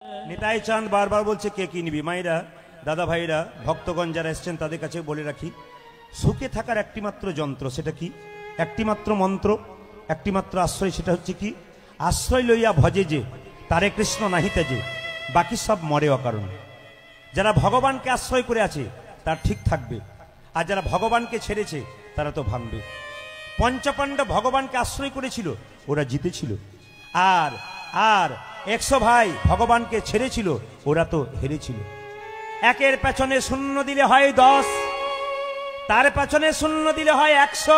নিতাই চাঁদ বারবার বলছে কে কি নিবি। মায়েরা, দাদা ভাইরা, ভক্তগণ যারা এসছেন তাদের কাছে বলে রাখি, সুখে থাকার একটিমাত্র যন্ত্র, সেটা কি? একটিমাত্র মন্ত্র, একটিমাত্র আশ্রয়, সেটা হচ্ছে কি? আশ্রয় লইয়া ভজে যে তারে কৃষ্ণ নাহিতে যে, বাকি সব মরে অকারণ। যারা ভগবানকে আশ্রয় করে আছে তার ঠিক থাকবে, আর যারা ভগবানকে ছেড়েছে তারা তো ভাঙবে। পঞ্চপাণ্ডব ভগবানকে আশ্রয় করেছিল, ওরা জিতেছিল। আর আর 100 ভাই ভগবানকে ছেড়েছিল, ওরা তো হেরেছিল। একের পেছনে শূন্য দিলে হয় 10, তার পেছনে শূন্য দিলে হয় 100,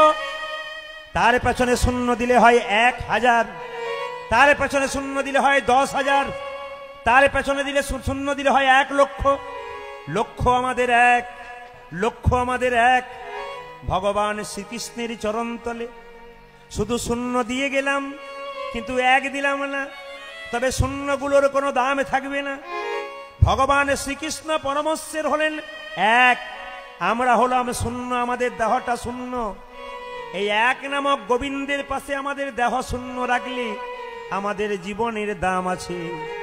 তার পেছনে শূন্য দিলে হয় 1000, তার পেছনে শূন্য দিলে হয় 10,000, তার পেছনে দিলে শূন্য দিলে হয় 1 লক্ষ। লক্ষ্য আমাদের এক, লক্ষ্য আমাদের এক, ভগবান শ্রীকৃষ্ণের চরণ তলে। শুধু শূন্য দিয়ে গেলাম কিন্তু 1 দিলাম না, তবে শূন্যগুলোর কোনো দাম থাকবে না। ভগবান শ্রীকৃষ্ণ পরমেশ্বর হলেন এক, আমরা হলাম শূন্য, আমাদের দেহটা শূন্য। এই এক নামক গোবিন্দের পাশে আমাদের দেহ শূন্য রাখলে আমাদের জীবনের দাম আছে।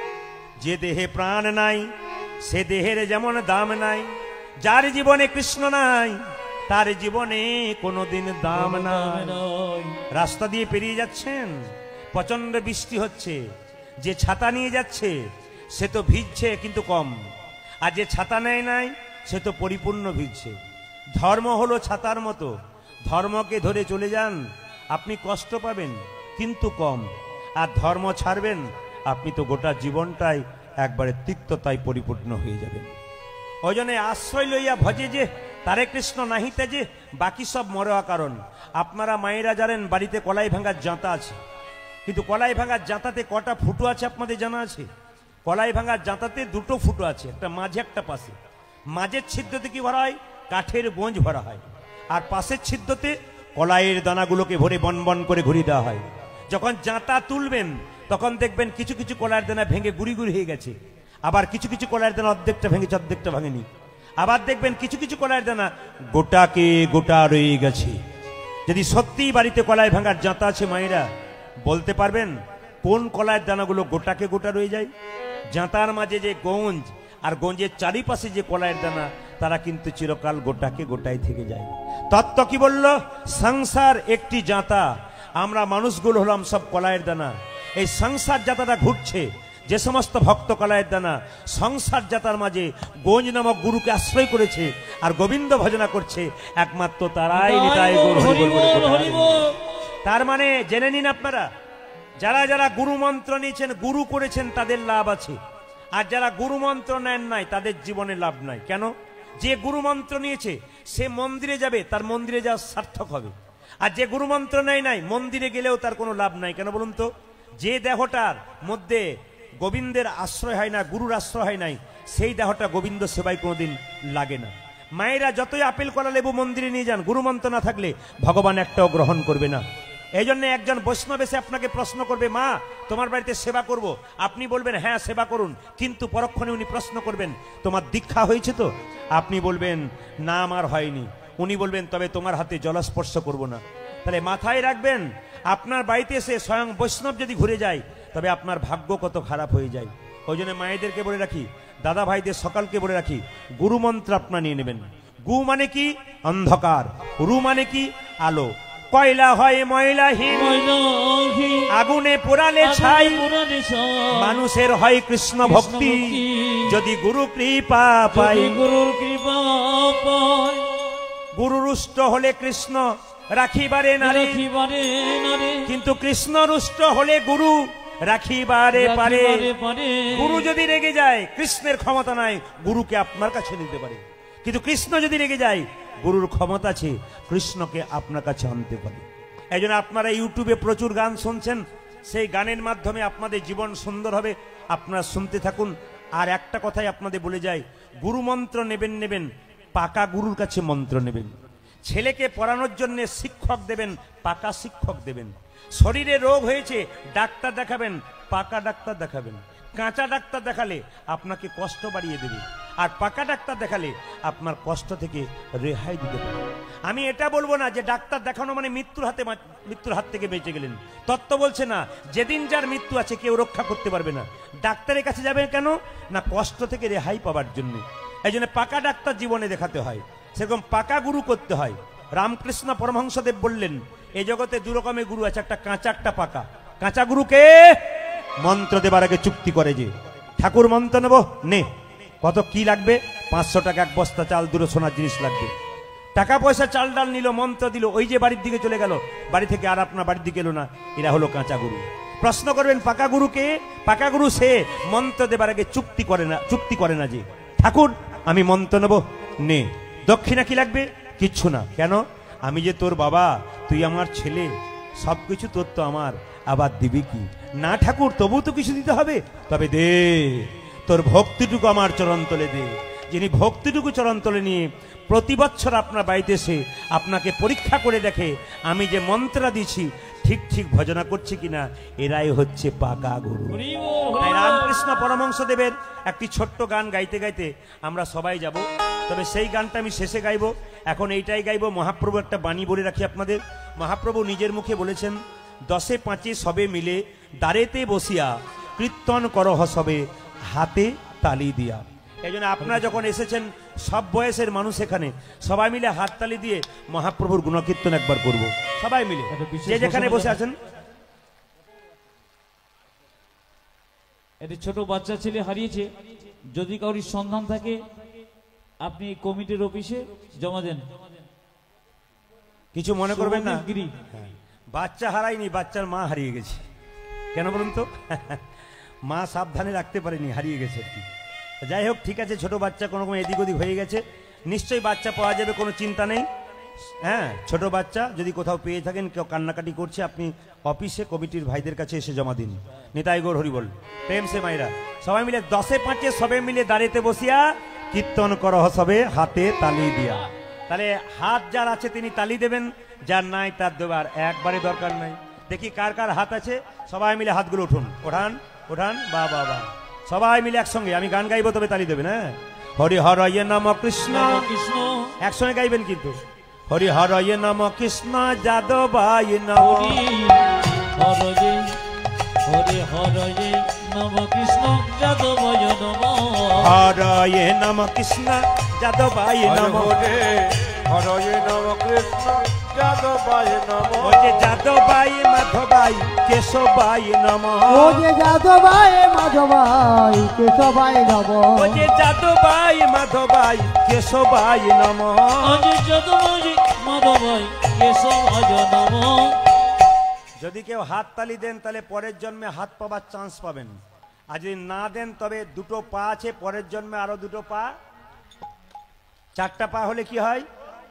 যে দেহে প্রাণ নাই সে দেহের যেমন দাম নাই, যার জীবনে কৃষ্ণ নাই তার জীবনে কোনোদিন দাম নাই। রাস্তা দিয়ে পেরিয়ে যাচ্ছেন, প্রচন্ড বৃষ্টি হচ্ছে, যে ছাতা নিয়ে যাচ্ছে সে তো ভিজছে কিন্তু কম, আর যে ছাতা নেয় নাই সে তো পরিপূর্ণ ভিজছে। ধর্ম হলো ছাতার মতো, ধর্মকে ধরে চলে যান, আপনি কষ্ট পাবেন কিন্তু কম, আর ধর্ম ছাড়বেন আপনি তো গোটা জীবনটাই একবারে তিক্ততায় পরিপূর্ণ হয়ে যাবেন। ওই জন্য আশ্রয় লইয়া ভজে যে তারে কৃষ্ণ নাহিতে যে, বাকি সব মরোয়া কারণ। আপনারা মায়েরা জানেন বাড়িতে কলাই ভাঙার জাঁতা আছে, কিন্তু কলাই ভাঙার জাঁতাতে কটা ফুটো আছে আপনাদের জানা আছে? কলাই ভাঙার জাঁতাতে 2টো ফুটো আছে, একটা মাঝে একটা পাশে। মাঝের ছিদ্রতে কি ভরা হয়? কাঠের বোঁজ ভরা হয়, আর পাশের ছিদ্রতে কলাইয়ের দানাগুলোকে ভরে বন বন করে ঘুরিয়ে দেওয়া হয়। যখন জাঁতা তুলবেন তখন দেখবেন কিছু কিছু কলাইয়ের দানা ভেঙে গুড়ি গুড়ি হয়ে গেছে, আবার কিছু কিছু কলাইয়ের দানা অর্ধেকটা ভেঙেছে অর্ধেকটা ভাঙেনি, আবার দেখবেন কিছু কিছু কলাইয়ের দানা গোটাকে গোটা রয়ে গেছে। যদি সত্যি বাড়িতে কলাই ভাঙার জাঁতা আছে মায়েরা, বলতে পারবেন কোন কলাইয়ের দানাগুলো গোটাকে গোটা রয়ে যায়? জাঁতার মাঝে যে গঞ্জ আর গঞ্জের চারিপাশে যে কলাইয়ের দানা, তারা কিন্তু চিরকাল গোটাকে গোটাই থেকে যায়। তত্ত্ব কি বলল? সংসার একটি জাঁতা, আমরা মানুষগুলো হলাম সব কলাইয়ের দানা। এই সংসার জাঁতাটা ঘুরছে, যে সমস্ত ভক্ত কলাইয়ের দানা সংসার জাতার মাঝে গঞ্জ নামক গুরুকে আশ্রয় করেছে আর গোবিন্দ ভজনা করছে, একমাত্র তারাই নিতাই গৌর হরি বল। তার মানে জেনে নিন আপনারা, যারা যারা গুরু মন্ত্র নিয়েছেন, গুরু করেছেন, তাদের লাভ আছে, আর যারা গুরু মন্ত্র নেন নাই তাদের জীবনে লাভ নাই। কেন? যে গুরু মন্ত্র নিয়েছে সে মন্দিরে যাবে, তার মন্দিরে যাওয়া সার্থক হবে, আর যে গুরু মন্ত্র নেয় নাই মন্দিরে গেলেও তার কোনো লাভ নাই। কেন বলুন তো? যে দেহটার মধ্যে গোবিন্দের আশ্রয় হয় না, গুরুর আশ্রয় হয় নাই, সেই দেহটা গোবিন্দ সেবায় কোনোদিন লাগে না। মায়েরা যতই আপেল কলা লেবু মন্দিরে নিয়ে যান, গুরু মন্ত্র না থাকলে ভগবান একটাও গ্রহণ করবে না। এই জন্য একজন বৈষ্ণব এসে আপনাকে প্রশ্ন করবে, মা তোমার বাড়িতে সেবা করব, আপনি বলবেন হ্যাঁ সেবা করুন, কিন্তু পরক্ষণে উনি প্রশ্ন করবেন তোমার দীক্ষা হয়েছে তো? আপনি বলবেন না আমার হয়নি। উনি বলবেন তবে তোমার হাতে জলস্পর্শ করব না। তাহলে মাথায় রাখবেন, আপনার বাড়িতে এসে স্বয়ং বৈষ্ণব যদি ঘুরে যায় তবে আপনার ভাগ্য কত খারাপ হয়ে যায়। ওই জন্য মায়েদেরকে বলে রাখি, দাদা ভাইদের সকালকে বলে রাখি, গুরু মন্ত্র আপনারা নিয়ে নেবেন। গু মানে কি? অন্ধকার। রু মানে কি? আলো। কয়লা হয় ময়লাহীন, আগুনে পোড়ালে ছাই, মানুষের হয় কৃষ্ণ ভক্তি যদি গুরু কৃপা পাই। গুরুর কৃপা পাই। গুরু রুষ্ট হলে কৃষ্ণ রাখিবারে নারে, কিন্তু কৃষ্ণ রুষ্ট হলে গুরু রাখিবারে পারে। গুরু যদি রেগে যায় কৃষ্ণের ক্ষমতা নাই গুরুকে আপনার কাছে নিতে পারে, কিন্তু কৃষ্ণ যদি রেগে যায় গুরুর ক্ষমতা আছে কৃষ্ণকে আপনার কাছে আনতে পারে। এই জন্য আপনারা ইউটিউবে প্রচুর গান শুনছেন, সেই গানের মাধ্যমে আপনাদের জীবন সুন্দর হবে, আপনারা শুনতে থাকুন। আর একটা কথাই আপনাদের বলে যাই, গুরু মন্ত্র নেবেন, পাকা গুরুর কাছে মন্ত্র নেবেন। ছেলেকে পড়ানোর জন্য শিক্ষক দেবেন, পাকা শিক্ষক দেবেন। শরীরে রোগ হয়েছে ডাক্তার দেখাবেন, পাকা ডাক্তার দেখাবেন। কাঁচা ডাক্তার দেখালে আপনাকে কষ্ট বাড়িয়ে দেবে। আর পাকা ডাক্তার দেখালে আপনার কষ্ট থেকে রেহাই দিতে পারে। আমি এটা বলবো না যে ডাক্তার দেখানো মানে মৃত্যুর হাত থেকে বেঁচে গেলেন। তত্ত্ব বলছে না, যেদিন যার মৃত্যু আছে কেউ রক্ষা করতে পারবে না। ডাক্তারের কাছে যাবেন কেন না, কষ্ট থেকে রেহাই পাওয়ার জন্য। এই জন্য পাকা ডাক্তার জীবনে দেখাতে হয়, সেরকম পাকা গুরু করতে হয়। রামকৃষ্ণ পরমহংসদেব বললেন, এই জগতে দু রকমের গুরু আছে, একটা কাঁচা একটা পাকা। কাঁচা গুরুকে মন্ত্র দেবার আগে চুক্তি করে যে ঠাকুর মন্ত্র নেব, নে কত কি লাগবে, 500 টাকা এক বস্তা চাল, দুটো সোনার জিনিস লাগবে। টাকা পয়সা চাল ডাল নিল, মন্ত্র দিল, ওই যে বাড়ির দিকে চলে গেল, বাড়ি থেকে আর আপনার বাড়ির দিকে এলো না। এরা হলো কাঁচা গুরু। প্রশ্ন করবেন পাকা গুরুকে, পাকা গুরু সে মন্ত্র দেবার আগে চুক্তি করে না যে ঠাকুর আমি মন্ত্র নেব, নে। দক্ষিণা কি লাগবে? কিচ্ছু না। কেন? আমি যে তোর বাবা, তুই আমার ছেলে, সবকিছু তোর তো আমার, আবার দিবি কি? না ঠাকুর, তবু তো কিছু দিতে হবে। তবে দে, তোর ভক্তিটুকু আমার চরণতলে দে। যিনি ভক্তিটুকু চরণতলে নিয়ে প্রতি বছর আপনার বাড়িতে এসে আপনাকে পরীক্ষা করে দেখে আমি যে মন্ত্র দিচ্ছি ঠিক ঠিক ভজনা করছি কিনা, এরাই হচ্ছে পাকা গুরু। তাই রামকৃষ্ণ পরমহংসদেবের একটি ছোট্ট গান গাইতে গাইতে আমরা সবাই যাব। তবে সেই গানটা আমি শেষে গাইব, এখন এইটাই গাইব। মহাপ্রভু একটা বাণী বলে রাখি আপনাদের। মহাপ্রভু নিজের মুখে বলেছেন, 10 5 সবে মিলে দাঁড়েতে বসিয়া কীর্তন করহ সবে হাতে তালি দিয়া। এই জন্য আপনারা যখন এসেছেন সব বয়সের মানুষ এখানে, সবাই মিলে হাততালি দিয়ে মহাপ্রভুর গুণকীর্তন একবার করব সবাই মিলে, যে যেখানে বসে আছেন। একটি ছোট বাচ্চা ছেলে হারিয়েছে, যদি কারোর সন্ধান থাকে আপনি কমিটির অফিসে জমা দেন। কিছু মনে করবেন না, বাচ্চা হারায়নি, বাচ্চার মা হারিয়ে গেছে। কেন বলুন তো? মা সাবধানে রাখতে পারেনি, হারিয়ে গেছে আর কি। যাই হোক, ঠিক আছে, ছোট বাচ্চা কোনো রকম এদিক ওদিক হয়ে গেছে, নিশ্চয়ই বাচ্চা পাওয়া যাবে, কোনো চিন্তা নেই। হ্যাঁ, ছোট বাচ্চা যদি কোথাও পেয়ে থাকেন, কেউ কান্নাকাটি করছে, আপনি অফিসে কমিটির ভাইদের কাছে এসে জমা দিন। নিতাই গৌর হরিবল, প্রেম সে মাইরা। সবাই মিলে 10 5 সবে মিলে দাঁড়িতে বসিয়া কীর্তন করহ সবে হাতে তালি দিয়া। তাহলে হাত যার আছে তিনি তালি দেবেন, যার নাই তার দেবার একবারে দরকার নাই। দেখি কার কার হাত আছে, সবাই মিলে হাতগুলো উঠুন, ওঠান, বা বা বা, সবাই মিলে একসঙ্গে। আমি গান গাইবো, তবে তালি দেবেন। হ্যাঁ, হরি হরয়ে নম কৃষ্ণ কৃষ্ণ, একসঙ্গে গাইবেন কিন্তু। হরি হরয়ে নম কৃষ্ণ যাদবায় নম, হরে হরয়ে নম কৃষ্ণ যাদবায় নম, হরয়ে নম কৃষ্ণ যাদবায় নম, হরয়ে নম কৃষ্ণ যাদবায় নম, ও যে যাদবায় মাধবায় কেশবায় নম, ও যে যাদবায় মাধবায় কেশবায় নম, ও যে যাদবায় মাধবায় কেশবায় নম, ও যে যাদবায় মাধবায় কেশবায় নম। যদি কেউ হাত তালি দেন তাহলে পরের জন্মে হাত পাবার চান্স পাবেন, আর যদি না দেন তবে দুটো পা আছে, পরের জন্মে আরো দুটো পা, 4টা পা হলে কি হয়?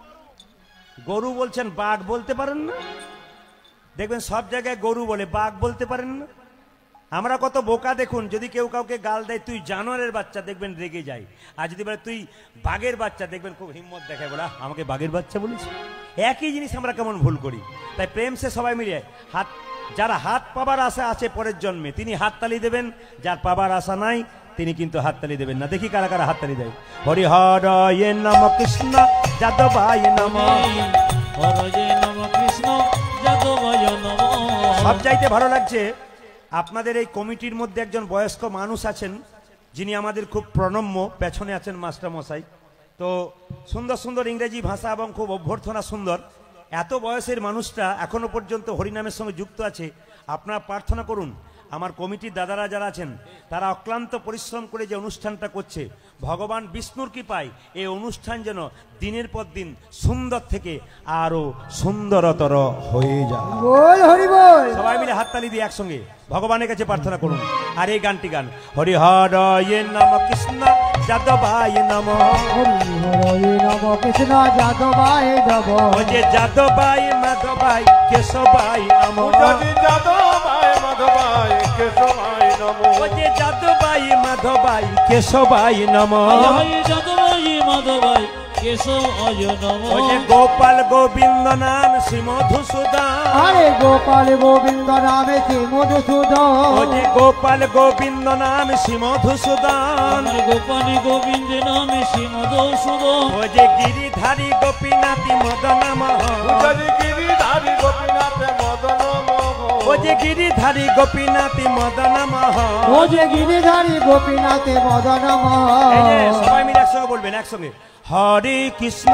গরু বলছেন, বাঘ বলতে পারেন না? দেখবেন সব জায়গায় গরু বলে, বাঘ বলতে পারেন না। আমরা কত বোকা দেখুন, যদি কেউ কাউকে গাল দেয় তুই জানোয়ারের বাচ্চা, দেখবেন রেগে যায়। আর যদি বলে তুই বাঘের বাচ্চা, দেখবেন খুব হিম্মত দেখায়, বলা আমাকে বাঘের বাচ্চা বলেছে। একই জিনিস আমরা কেমন ভুল করি। তাই প্রেম সে সবাই মিলে হাত, যারা হাত পাবার আশা আছে পরের জন্মে তিনি হাততালি দেবেন, যার পাবার আশা নাই তিনি কিন্তু হাততালি দেবেন না। দেখি কারা কারা হাততালি দেয়। হরি হরয়ে নম কৃষ্ণ যাদবায় নম, হরয়ে নম কৃষ্ণ যাদবায় নম। সব চাইতে ভালো লাগছে আপনাদের এই কমিটির মধ্যে একজন বয়স্ক মানুষ আছেন, যিনি আমাদের খুব প্রণম্য, পেছনে আছেন মাস্টার মশাই। তো সুন্দর সুন্দর ইংরেজি ভাষা এবং খুব অভ্যর্থনা সুন্দর। এত বয়সের মানুষটা এখনো পর্যন্ত হরিনামের সঙ্গে যুক্ত আছে। আপনারা প্রার্থনা করুন, আমার কমিটির দাদারা যারা আছেন তারা অক্লান্ত পরিশ্রম করে যে অনুষ্ঠানটা করছে, ভগবান বিষ্ণুর কৃপায় এই অনুষ্ঠান যেন দিনের পর দিন সুন্দর থেকে আরো সুন্দরতর হয়ে যায়। বল হরি বল, সবাই মিলে হাততালি দিয়ে একসঙ্গে ভগবানের কাছে প্রার্থনা করুন। আর এই গানটি গান, হরি হরয়ে নম কৃষ্ণ যাদবায় নম, হরি হরয়ে নম কৃষ্ণ যাদবায় নম, ও যে যাদবায় মাধবায় কেশবায় নম, যদি যাদবায় মাধবায় কেশবায় নম, ও যে যাদবায় মাধবায় কেশবায় নম, যাদবায় মাধবায় কেশবায় নমঃ। ওই যে গোপাল গোবিন্দ নাম শ্রী মধুসূদন, আরে গোপাল গোবিন্দ নামে শ্রী মধুসূদন, ওই যে গোপাল গোবিন্দ নাম শ্রী মধুসূদন, আমার গোপাল গোবিন্দ নামে শ্রী মধুসূদন, ওই যে গিরিধারী গোপীনাথী মদন মোহন, গিরিধারী গোপীনাথে মদন মোহন, ও যে গিরিধারী গোপীনাথী মদন মোহন। ও যে গিরিধারী গোপীনাথে মদন এই যে মোহন। সবাই মিলে একসঙ্গে বলবেন, একসঙ্গে হরে কৃষ্ণ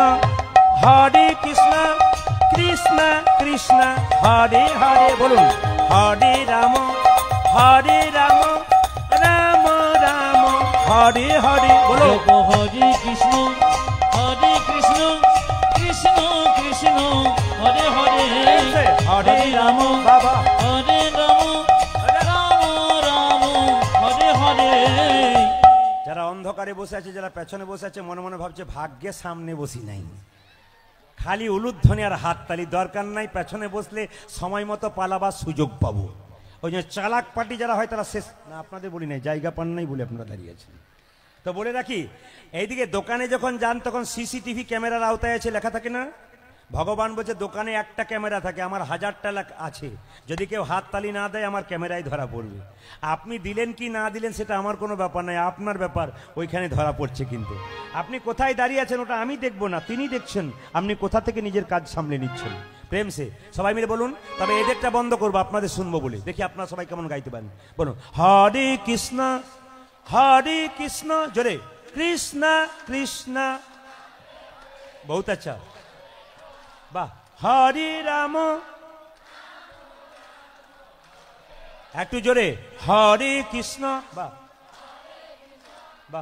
কৃষ্ণ কৃষ্ণ হরে হরে, বলুন হরে রাম রাম রাম হরে হরে, বলো জপ হরে কৃষ্ণ কৃষ্ণ কৃষ্ণ হরে হরে, হরে রাম বাবা হরে রাম রাম রাম হরে হরে। যারা অন্ধকারে বসে আছে, যারা পেছনে বসে আছে, মনে মনে ভাবছে ভাগ্যে সামনে বসি নাই, খালি উলুধ্বনি আর হাততালি, দরকার নাই পেছনে বসলে সময় মতো পালাবার সুযোগ পাবো। ওই জন্য চালাক পার্টি যারা হয় তারা শেষ না, আপনাদের বলি নাই, জায়গা পান নাই বলে আপনারা দাঁড়িয়ে আছেন। তো বলে রাখি, এইদিকে দোকানে যখন যান তখন সিসিটিভি ক্যামেরার আওতায় আছে লেখা থাকে না? ভগবান বলছে দোকানে একটা ক্যামেরা থাকে, আমার 1000টা আছে, যদি কেউ হাততালি না দেয় আমার ক্যামেরায় ধরা পড়বে। আপনি দিলেন কি না দিলেন সেটা আমার কোনো ব্যাপার নয়, আপনার ব্যাপার, ওইখানে ধরা পড়ছে। কিন্তু আপনি কোথায় দাঁড়িয়ে আছেন ওটা আমি দেখবো না, তিনি দেখছেন আপনি কোথা থেকে নিজের কাজ সামলে নিচ্ছেন। প্রেম সে সবাই মিলে বলুন, তবে এদেরটা বন্ধ করবো, আপনাদের শুনবো বলে। দেখি আপনারা সবাই কেমন গাইতে পারেন। বলুন হরে কৃষ্ণ জোরে, কৃষ্ণ কৃষ্ণ, বহুত আচ্ছা, বাহ। হরে রাম, একটু জোরে, হরে কৃষ্ণ, বাহ বাহ,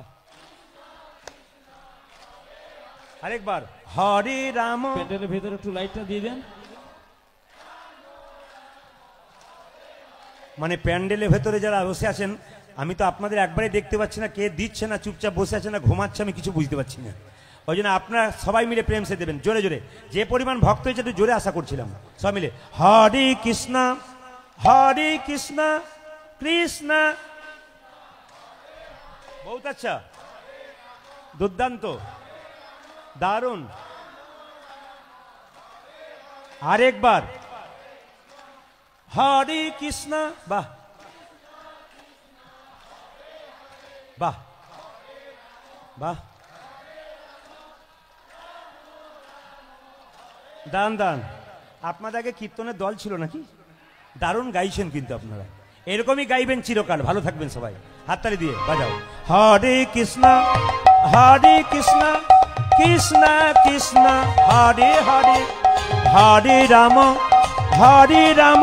আরেকবার হরে রাম। প্যান্ডেলের ভেতরে একটু লাইটটা দিয়ে দেন। মানে প্যান্ডেলের ভেতরে যারা বসে আছেন, আমি তো আপনাদের একবারে দেখতে পাচ্ছি না, কে দিচ্ছে না, চুপচাপ বসে আছে না ঘুমাচ্ছে, আমি কিছু বুঝতে পারছি না। ওই জন্য আপনারা সবাই মিলে প্রেম সে দেবেন জোরে জোরে, যে পরিমাণ ভক্ত হয়েছে একটু জোরে আশা করছিলাম। সবাই মিলে হরে কৃষ্ণ কৃষ্ণ, বহুত আচ্ছা, দুর্দান্ত, দারুণ। আরেকবার হরে কৃষ্ণ, বাহ বাহ বাহ, দান দান। আপনাদের আগে কীর্তনের দল ছিল নাকি? দারুণ গাইছেন কিন্তু আপনারা, এরকমই গাইবেন চিরকাল। ভালো থাকবেন সবাই, হাততালি দিয়ে বাজাও। হরে কৃষ্ণ কৃষ্ণ কৃষ্ণ হরে হরে, হরে রাম রাম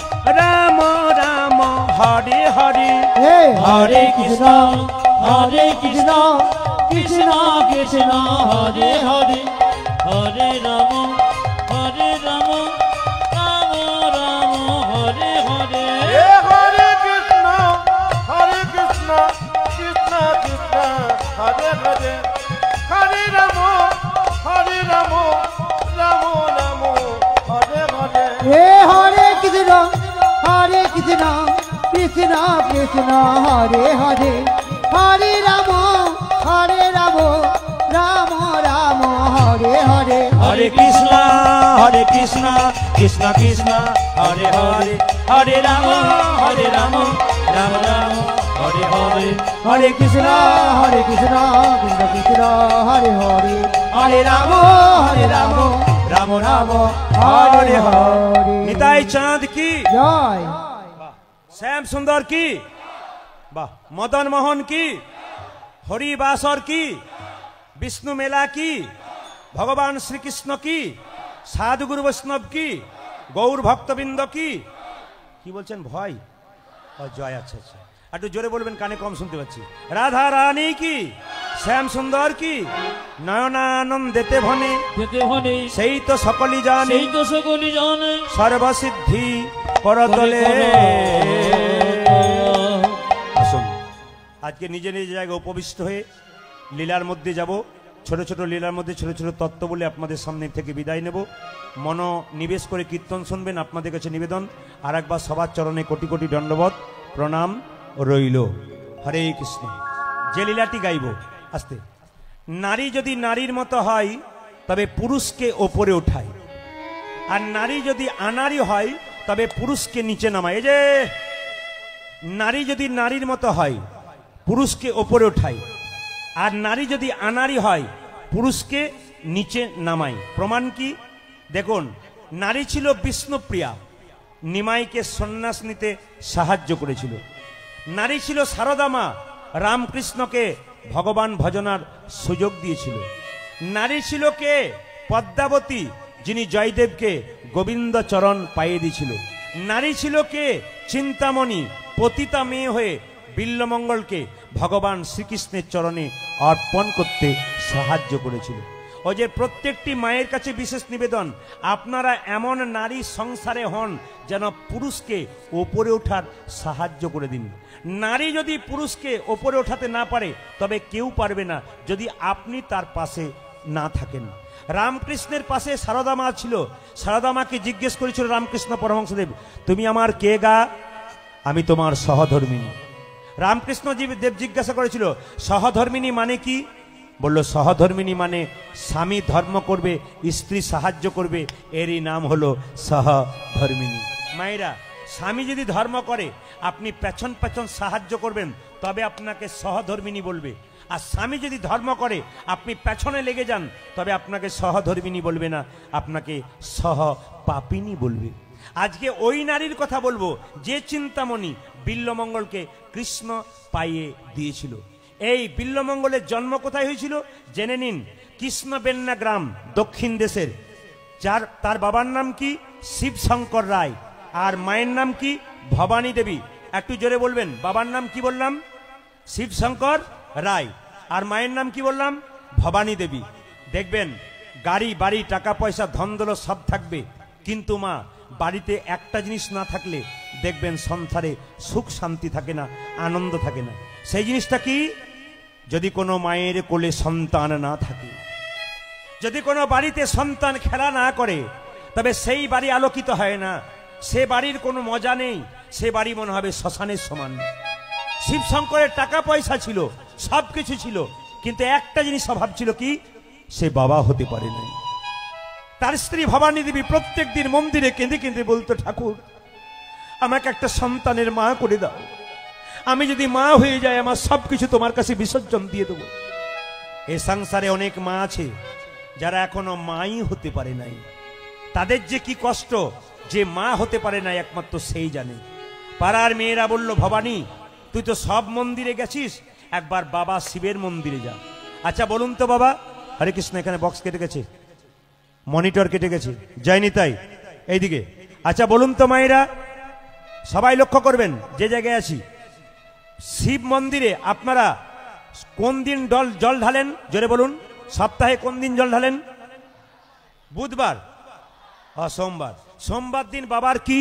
রাম হরে হরে, হরে কৃষ্ণ কৃষ্ণ কৃষ্ণ কৃষ্ণ হরে হরে, হরে রাম রাম রাম হরে হরে। হরে কৃষ্ণ কৃষ্ণ কৃষ্ণ হরে হরে, হরে রাম রাম রাম হরে হরে। হরে কৃষ্ণ কৃষ্ণ কৃষ্ণ হরে হরে, হরে রাম রাম রাম হরে হরে। হরে কৃষ্ণ কৃষ্ণ কৃষ্ণ হরে হরে, হরে রাম রাম রাম হরে হরে, হরে কৃষ্ণ কৃষ্ণ কৃষ্ণ হরে হরে, হরে রাম রাম রাম হরে হরে। নিতাই চাঁদ কি জয়, শ্যাম সুন্দর কি, বাহ, মদন মোহন কি, হরি বাসর কি, বিষ্ণু মেলা কি, ভগবান শ্রীকৃষ্ণ কি, সাধুগুরু বৈষ্ণব কি, গৌর ভক্তবৃন্দ কি বলছেন ভয়, জয়, আচ্ছা আচ্ছা, একটু জোরে বলবেন, কানে কম শুনতে পাচ্ছি। রাধা রানী কি, শ্যাম সুন্দর কি, নয়নানন্দেতে ভনে, সেই তো সকলই জানে, সর্বসিদ্ধি করতলে। আসুন আজকে নিজে নিজে জায়গায় উপবিষ্ট হয়ে লীলার মধ্যে যাব, ছোট ছোট লীলার মধ্যে ছোট ছোট তত্ত্ব বলে আপনাদের সামনে থেকে বিদায় নেব। মনোনিবেশ করে কীর্তন শুনবেন, আপনাদের কাছে নিবেদন। আর একবার সবার চরণে কোটি কোটি দণ্ডবত প্রণাম রইল। হরে কৃষ্ণ। যে লীলাটি গাইব আস্তে নারী যদি নারীর মতো হয় তবে পুরুষকে ওপরে ওঠায়, আর নারী যদি আনারী হয় তবে পুরুষকে নিচে নামায়। এই যে নারী যদি নারীর মতো হয় পুরুষকে ওপরে ওঠায়, আর নারী যদি আনারী হয় পুরুষকে নিচে নামায়। প্রমাণ কি? দেখুন, নারী ছিল বিষ্ণুপ্রিয়া, নিমাইকে সন্ন্যাস নিতে সাহায্য করেছিল। নারী ছিল সারদা মা, রামকৃষ্ণকে ভগবান ভজনার সুযোগ দিয়েছিল। নারী ছিল কে? পদ্মাবতী, যিনি জয়দেবকে গোবিন্দ চরণ পাইয়ে দিয়েছিল। নারী ছিল কে? চিন্তামণি, পতিতা মেয়ে হয়ে বিল্লমঙ্গলকে ভগবান শ্রীকৃষ্ণের চরণে অর্পণ করতে সাহায্য করেছিল। ও যে প্রত্যেকটি মায়ের কাছে বিশেষ নিবেদন, আপনারা এমন নারী সংসারে হন যেন পুরুষকে ওপরে ওঠার সাহায্য করে দিন। নারী যদি পুরুষকে ওপরে ওঠাতে না পারে তবে কেউ পারবে না যদি আপনি তার পাশে না থাকেন। রামকৃষ্ণের পাশে সারদা মা ছিল। সারদা মাকে জিজ্ঞেস করেছিল রামকৃষ্ণ পরমহংসদেব, তুমি আমার কে গা? আমি তোমার সহধর্মিনী। রামকৃষ্ণ দেব জিজ্ঞাসা করেছিল, সহধর্মিনী মানে কি? বলল, সহধর্মিনী মানে স্বামী ধর্ম করবে, স্ত্রী সাহায্য করবে, এরই নাম হলো সহধর্মিনী। মায়েরা, স্বামী যদি ধর্ম করে আপনি পেছন পেছন সাহায্য করবেন তবে আপনাকে সহধর্মিনী বলবে, আর স্বামী যদি ধর্ম করে আপনি পেছনে লেগে যান তবে আপনাকে সহধর্মিনী বলবে না, আপনাকে সহপাপিনী বলবে। আজকে ওই নারীর কথা বলবো যে চিন্তামণি বিল্লমঙ্গলকে কৃষ্ণ পাইয়ে দিয়েছিল। এই বিল্লমঙ্গলের জন্ম কোথায় হয়েছিল জেনে নিন। কৃষ্ণবেন্না গ্রাম, দক্ষিণ দেশের। তার বাবার নাম কি? শিবশঙ্কর রায়। আর মায়ের নাম কি? ভবানী দেবী। একটু জোরে বলবেন, বাবার নাম কি বললাম? শিবশঙ্কর রায়। আর মায়ের নাম কি বললাম? ভবানী দেবী। দেখবেন গাড়ি বাড়ি টাকা পয়সা ধন দৌলত সব থাকবে, কিন্তু মা বাড়িতে একটা জিনিস না থাকলে দেখবেন সংসারে সুখ শান্তি থাকে না, আনন্দ থাকে না। সেই জিনিসটা কি? যদি কোনো মায়ের কোলে সন্তান না থাকে, যদি কোনো বাড়িতে সন্তান খেলা না করে তবে সেই বাড়ি আলোকিত হয় না, সে বাড়ির কোনো মজা নেই, সে বাড়ি মনে হবে শ্মশানের সমান। শিবশঙ্করের টাকা পয়সা ছিল, সব কিছু ছিল, কিন্তু একটা জিনিস অভাব ছিল কি? সে বাবা হতে পারে নাই। তার স্ত্রী ভবানী দেবী প্রত্যেক দিন মন্দিরে কেঁদে কেঁদে বলতো, ঠাকুর আমাকে একটা সন্তানের মা করে দাও, আমি যদি মা হয়ে যাই আমার সবকিছু তোমার কাছে বিসর্জন দিয়ে দেবো। এই সংসারে অনেক মা আছে যারা এখনো মাই হতে পারে নাই। তাদের যে কি কষ্ট, যে মা হতে পারে নাই একমাত্র সেই জানে। পাড়ার মেয়েরা বলল, ভবানী তুই তো সব মন্দিরে গেছিস, একবার বাবা শিবের মন্দিরে যা। আচ্ছা বলুন তো বাবা, হরে কৃষ্ণ, এখানে বক্স কেটে গেছে, মনিটর কেটে গেছে, যায়নি তাই এইদিকে। আচ্ছা বলুন তো মায়েরা, সবাই লক্ষ্য করবেন যে জায়গায় আছি, শিব মন্দিরে আপনারা কোন দিন জল ঢালেন? জোরে বলুন। সপ্তাহে কোন দিন জল ঢালেন? বুধবার, সোমবার। সোমবার দিন বাবার কি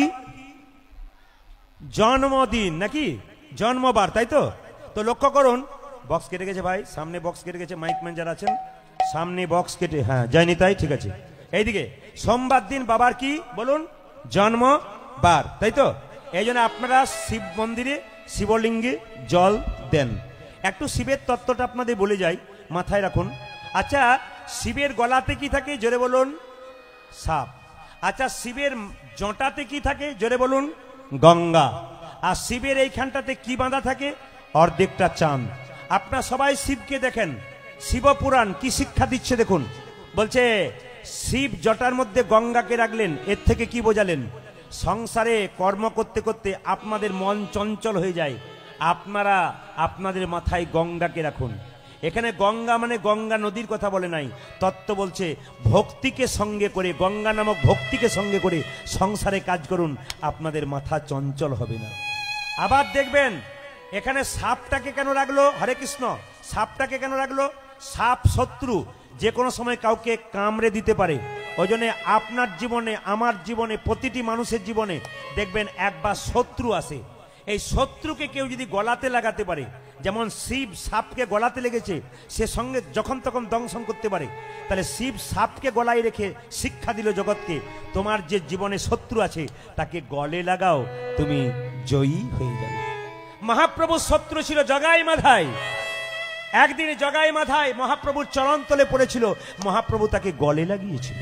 জন্মদিন নাকি জন্মবার, তাই তো? তো লক্ষ্য করুন, বক্স কেটে গেছে ভাই, সামনে বক্স কেটে গেছে, মাইক ম্যান যারা আছেন সামনে বক্স কেটে, হ্যাঁ যায়নি তাই, ঠিক আছে। এইদিকে সোমবার দিন বাবার কি বলুন? জন্মবার, তাই তো? এই জন্য আপনারা শিব মন্দিরে শিবলিঙ্গে জল দেন। একটু শিবের তত্ত্বটা আপনাদের বলে যাই, মাথায় রাখুন। আচ্ছা, শিবের গলাতে কি থাকে? জোরে বলুন। সাপ। আচ্ছা, শিবের জটাতে কি থাকে? জোরে বলুন। গঙ্গা। আর শিবের এইখানটাতে কি বাঁধা থাকে? অর্ধেকটা চাঁদ। আপনারা সবাই শিবকে দেখেন, শিবপুরাণ কি শিক্ষা দিচ্ছে দেখুন। বলছে শিব জটার মধ্যে গঙ্গাকে রাখলেন, এর থেকে কি বোঝালেন? সংসারে কর্ম করতে করতে আপনাদের মন চঞ্চল হয়ে যায়, আপনারা আপনাদের মাথায় গঙ্গাকে রাখুন। এখানে গঙ্গা মানে গঙ্গা নদীর কথা বলে নাই, তত্ত্ব বলছে ভক্তিকে সঙ্গে করে, গঙ্গা নামক ভক্তিকে সঙ্গে করে সংসারে কাজ করুন, আপনাদের মাথা চঞ্চল হবে না। আবার দেখবেন এখানে সাপটাকে কেন রাখলো? হরে কৃষ্ণ। সাপটাকে কেন রাখলো? সাপ শত্রু, যে কোনো সময় কাউকে কামড়ে দিতে পারে। ওই জন্য আপনার জীবনে, আমার জীবনে, প্রতিটি মানুষের জীবনে দেখবেন একবার শত্রু আসে। এই শত্রুকে কেউ যদি গলাতে লাগাতে পারে, যেমন শিব সাপকে গলাতে লেগেছে, সে সঙ্গে যখন তখন দংশন করতে পারে, তাহলে শিব সাপকে গলায় রেখে শিক্ষা দিল জগৎকে, তোমার যে জীবনে শত্রু আছে তাকে গলে লাগাও, তুমি জয়ী হয়ে যাবে। মহাপ্রভুর শত্রু ছিল জগাই মাধাই। একদিন জগাই মাথায় মহাপ্রভুর চরণ তলে পড়েছিল, মহাপ্রভু তাকে গলে লাগিয়েছিল।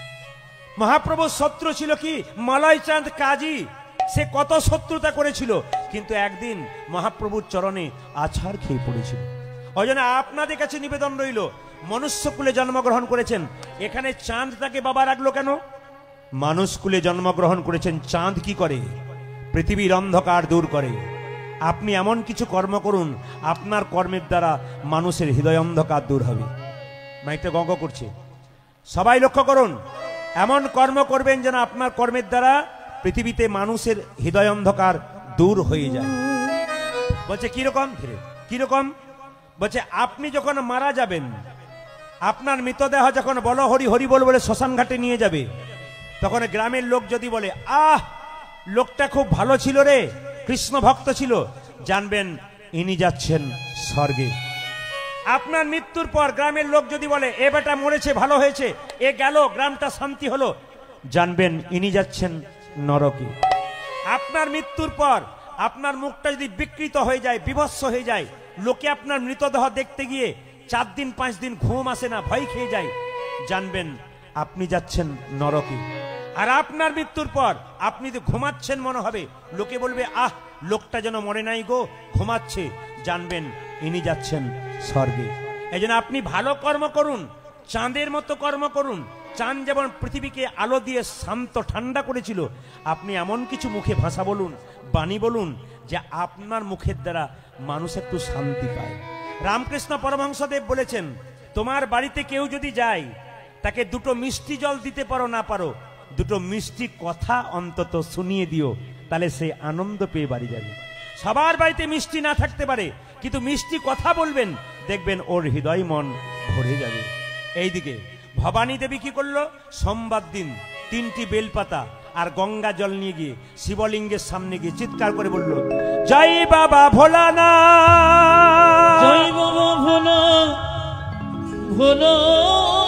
মহাপ্রভুর শত্রু ছিল কি? মলয় চাঁদ কাজী। সে কত শত্রুতা করেছিল, কিন্তু একদিন মহাপ্রভুর চরণে আছাড় খেয়ে পড়েছিল। ওই জন্য আপনাদের কাছে নিবেদন রইল, মনুষ্যকুলে জন্মগ্রহণ করেছেন, এখানে চাঁদ তাকে বাবা রাখলো কেন? মানুষকুলে জন্মগ্রহণ করেছেন, চাঁদ কি করে? পৃথিবীর অন্ধকার দূর করে। আপনি এমন কিছু কর্ম করুন, আপনার কর্মের দ্বারা মানুষের হৃদয় অন্ধকার দূর হবে। মাইকটা গঙ্গ করছে, সবাই লক্ষ্য করুন। এমন কর্ম করবেন যেন আপনার কর্মের দ্বারা পৃথিবীতে মানুষের হৃদয় অন্ধকার দূর হয়ে যায়। বলছে কিরকম? ধীরে কিরকম? বলছে আপনি যখন মারা যাবেন, আপনার মৃতদেহ যখন বলো হরি হরি বল বলে শ্মশান ঘাটে নিয়ে যাবে, তখন গ্রামের লোক যদি বলে আহ লোকটা খুব ভালো ছিল রে, কৃষ্ণ ভক্ত ছিল, জানবেন ইনি যাচ্ছেন স্বর্গে। আপনার মৃত্যুর পর গ্রামের লোক যদি বলে এ বেটা মরেছে, ভালো হয়েছে, এ গেল, গ্রামটা শান্তি হলো, জানবেন ইনি যাচ্ছেন নরকে। আপনার মৃত্যুর পর আপনার মুখটা যদি বিকৃত হয়ে যায়, বিভৎস হয়ে যায়, লোকে আপনার মৃতদেহ দেখতে গিয়ে 4 দিন 5 দিন ঘুম আসে না, ভয় খেয়ে যায়, জানবেন আপনি যাচ্ছেন নরকে। আর আপনার মৃত্যুর পর আপনি তো ঘুমাচ্ছেন, মনে হবে লোকে বলবে আহ লোকটা যেন মরে নাই গো, ঘুমাচ্ছে, জানবেন ইনি যাচ্ছেন স্বর্গে। এই জন্য আপনি ভালো কর্ম করুন, চাঁদের মতো কর্ম করুন। চাঁদ যেমন পৃথিবীকে আলো দিয়ে শান্ত ঠান্ডা করেছিল, আপনি এমন কিছু মুখে ভাষা বলুন, বাণী বলুন, যে আপনার মুখের দ্বারা মানুষ একটু শান্তি পায়। রামকৃষ্ণ পরমহংসদেব বলেছেন, তোমার বাড়িতে কেউ যদি যায়, তাকে 2টো মিষ্টি জল দিতে পারো না পারো, 2টো মিষ্টি কথা অন্তত শুনিয়ে দিও, তাহলে সে আনন্দ পেয়ে বাড়ি যাবে। সবার বাড়িতে মিষ্টি না থাকতে পারে, কিন্তু মিষ্টি কথা বলবেন, দেখবেন ওর হৃদয় মন ভরে যাবে। এইদিকে ভবানী দেবী কি করলো? সোমবার দিন 3টি বেলপাতা আর গঙ্গা জল নিয়ে গিয়ে শিবলিঙ্গের সামনে গিয়ে চিৎকার করে বলল, জয় বাবা ভোলানাথ, জয় বাবা ভোলা ভোলা